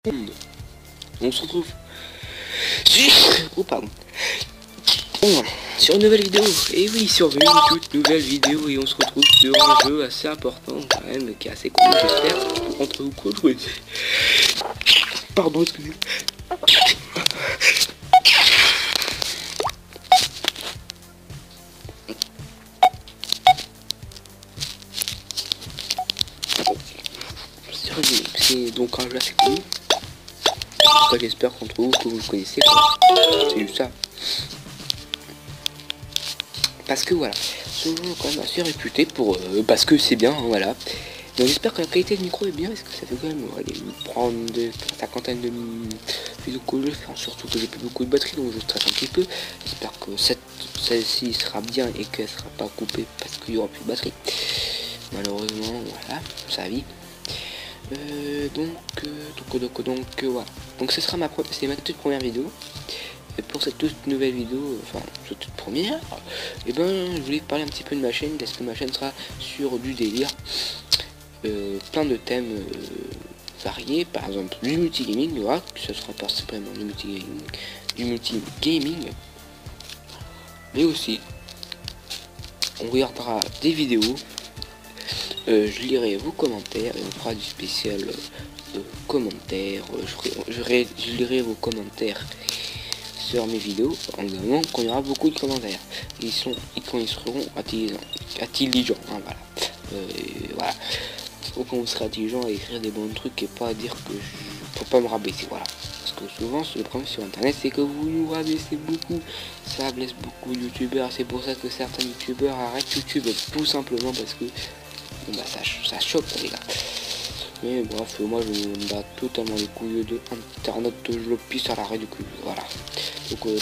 On se retrouve oh pardon bon, sur une nouvelle vidéo. Et oui, sur une toute nouvelle vidéo. Et on se retrouve sur un jeu assez important quand même, qui est assez cool, j'espère, pour entre vous quoi jouer. Pardon, excusez. C'est donc un jeu assez cool. J'espère qu'entre vous que vous le connaissez. C'est juste ça. Parce que voilà, ce jeu est quand même assez réputé pour parce que c'est bien, hein, voilà. Donc j'espère que la qualité de micro est bien, parce que ça fait quand même prendre de cinquantaine de vidéos que je vais faire, surtout que j'ai plus beaucoup de batterie, donc je stresse un petit peu. J'espère que celle-ci sera bien et qu'elle sera pas coupée parce qu'il y aura plus de batterie. Malheureusement, voilà, ça vie. Donc voilà. Donc ce sera c'est ma toute première vidéo. Et pour cette toute nouvelle vidéo, enfin cette toute première, et ben je voulais parler un petit peu de ma chaîne, parce que ma chaîne sera sur du délire, plein de thèmes variés, par exemple du multigaming, voilà, ce sera principalement du multigaming, mais aussi on regardera des vidéos, je lirai vos commentaires et on fera du spécial commentaires, je lirai vos commentaires sur mes vidéos en demandant qu'on y aura beaucoup de commentaires. Quand ils seront intelligents, hein, voilà. Voilà. Faut qu'on sera intelligent à écrire des bons trucs et pas à dire que faut pas me rabaisser, voilà. Parce que souvent le problème sur internet c'est que vous nous rabaissez beaucoup, ça blesse beaucoup de youtubeurs, c'est pour ça que certains youtubeurs arrêtent YouTube tout simplement parce que bon, bah, ça choque les gars. Mais bref, moi je me bats totalement les couilles de internet, je le pisse à l'arrêt du cul, voilà. Donc bon.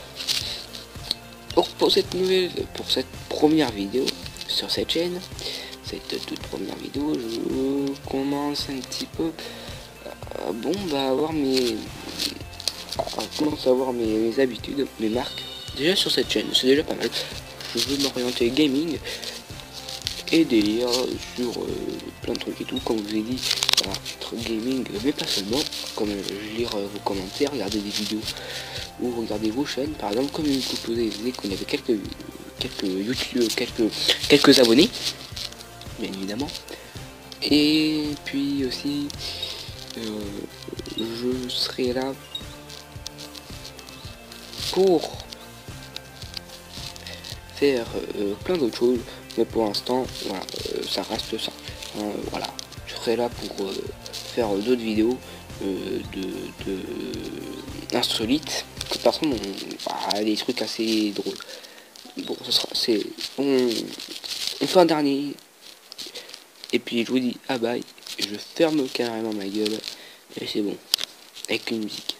Donc pour cette première vidéo sur cette chaîne, cette toute première vidéo, je commence un petit peu commence à avoir mes habitudes, mes marques. Déjà sur cette chaîne, c'est déjà pas mal. Je veux m'orienter gaming et délire sur plein de trucs et tout, comme je vous ai dit, voilà, gaming, mais pas seulement, comme lire vos commentaires, regarder des vidéos ou regarder vos chaînes, par exemple, comme une proposé qu'on avait quelques abonnés, bien évidemment, et puis aussi je serai là pour faire plein d'autres choses, mais pour l'instant voilà, ça reste ça, voilà, je serai là pour faire d'autres vidéos de insolite, que personne des trucs assez drôles. Bon, on fait un dernier et puis je vous dis ah bye, je ferme carrément ma gueule et c'est bon, avec une musique.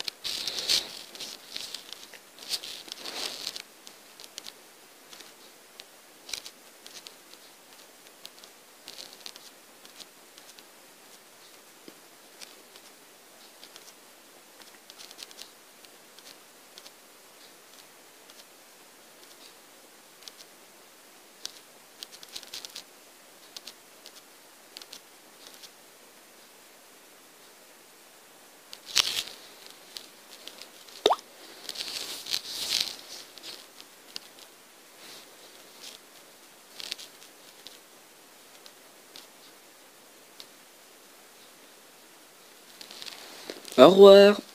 Au revoir.